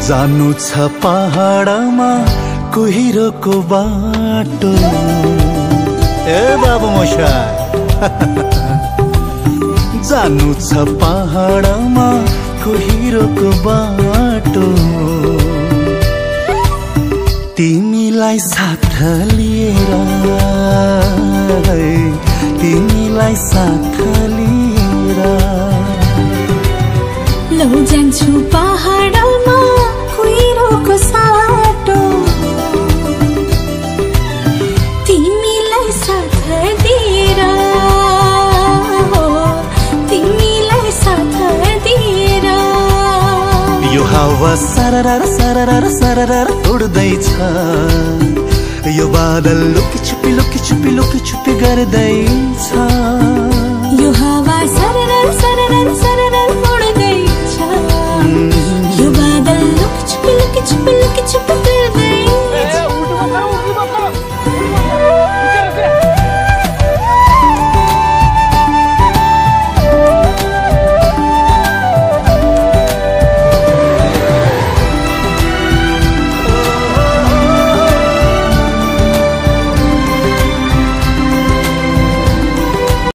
जानु छ पहाडमा कुहिरोको बाटो। ए बाबु मशा जानु छ पहाडमा कुहिरोको बाटो। तिमीलाई साथ लिएर, तिमीलाई साथ लिएर लौ जान्छु पहाडमा कुहिरोको साटो। तिमीलाई साथ दिएर, तिमीलाई साथ दिएर यो हावा सररर सररर सररर उड्दैछ, यो बादल लुकी छुपी लुकी छुपी लुकी छुपी गर्दैछ।